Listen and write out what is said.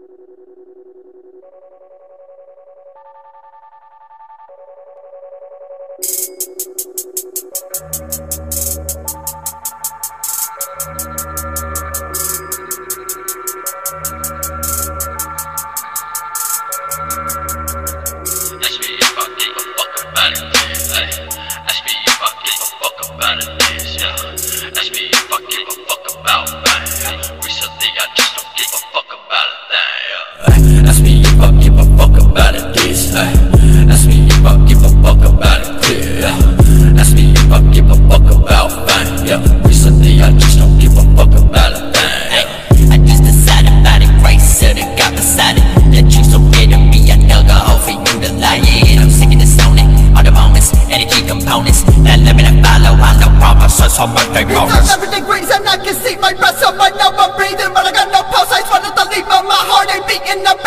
On my big He's done everything great and I can see my breath. So right now I'm breathing, but I got no pulse. I just wanted to leave, but my heart ain't beating up.